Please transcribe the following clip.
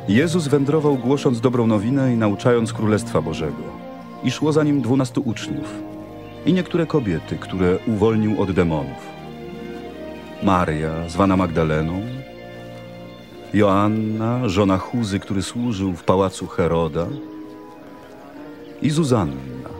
Jezus wędrował, głosząc dobrą nowinę i nauczając Królestwa Bożego. I szło za nim 12 uczniów i niektóre kobiety, które uwolnił od demonów. Maria, zwana Magdaleną, Joanna, żona Chuzy, który służył w pałacu Heroda, i Zuzanna,